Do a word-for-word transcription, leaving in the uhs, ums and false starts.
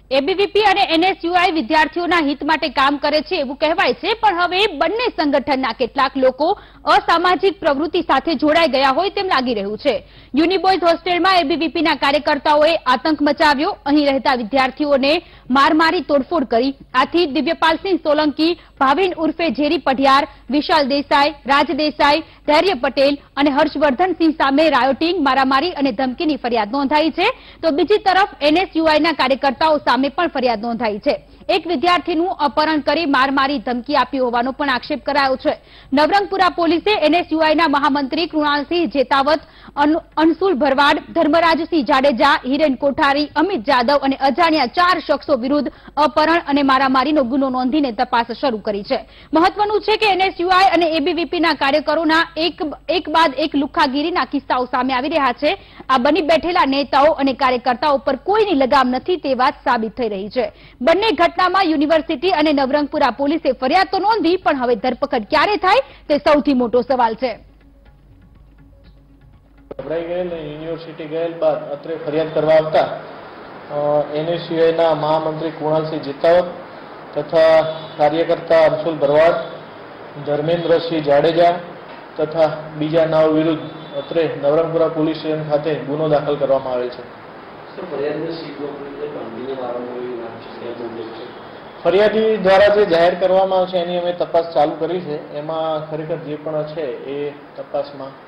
ABVP અને NSUI વિદ્યાર્થીઓના હિત માટે કામ કરે છે એવું કહેવાય છે, પણ હવે બંને સંગઠનના કેટલાક લોકો અસામાજિક પ્રવૃત્તિ સાથે જોડાઈ ગયા હોય તેમ લાગી રહ્યું છે। યુનિબોયઝ હોસ્ટેલમાં એબીવીપીના કાર્યકર્તાઓએ આતંક મચાવ્યો, અહીં રહેતા વિદ્યાર્થીઓને માર મારી તોડફોડ કરી। આથી દિવ્યપાલસિંહ સોલંકી, ભાવિન ઉર્ફે ઝેરી પઢિયાર, વિશાલ દેસાઈ, રાજ દેસાઈ, ધૈર્ય પટેલ અને હર્ષવર્ધનસિંહ સામે રાયોટિંગ, મારામારી અને ધમકીની ફરિયાદ નોંધાઈ છે, તો બીજી તરફ એનએસયુઆઈના કાર્યકર્તાઓ સામે પણ ફરિયાદ નોંધાઈ છે। એક વિદ્યાર્થીનું અપહરણ કરી માર મારી ધમકી આપી હોવાનો પણ આક્ષેપ કરાયો છે। નવરંગપુરા પોલીસે એનએસયુઆઈના મહામંત્રી કૃણાલસિંહ જેતાવત, અંશુલ ભરવાડ, ધર્મરાજસિંહ જાડેજા, હિરેન કોઠારી, અમિત જાદવ અને અજાણ્યા ચાર શખ્સો વિરુદ્ધ અપહરણ અને મારામારીનો ગુનો નોંધીને તપાસ શરૂ કરી છે। મહત્વનું છે કે એનએસયુઆઈ અને એબીવીપીના કાર્યકરોના એક એક બાદ એક લુખ્ખાગીરીના કિસ્સાઓ સામે આવી રહ્યા છે। આ બની બેઠેલા નેતાઓ અને કાર્યકર્તાઓ પર કોઈની લગામ નથી તે વાત સાબિત થઈ રહી છે। બંને ઘટનામાં યુનિવર્સિટી અને નવરંગપુરા પોલીસે ફરિયાદ તો નોંધી, પણ હવે ધરપકડ ક્યારે થાય તે સૌથી મોટો સવાલ છે। ગભરાઈ ગયેલ યુનિવર્સિટી ગયેલ બાદ અત્રે ફરિયાદ કરવા આવતા એનએસયુઆઈના મહામંત્રી કૃણાલસિંહ જેતાવત તથા કાર્યકર્તા અંશુલ ભરવાડ, ધર્મેન્દ્રસિંહ જાડેજા તથા બીજા નાવ વિરુદ્ધ અત્રે નવરંગપુરા પોલીસ સ્ટેશન ખાતે ગુનો દાખલ કરવામાં આવેલ છે। ફરિયાદી દ્વારા જે જાહેર કરવામાં આવશે એની અમે તપાસ ચાલુ કરી છે, એમાં ખરેખર જે પણ છે એ તપાસમાં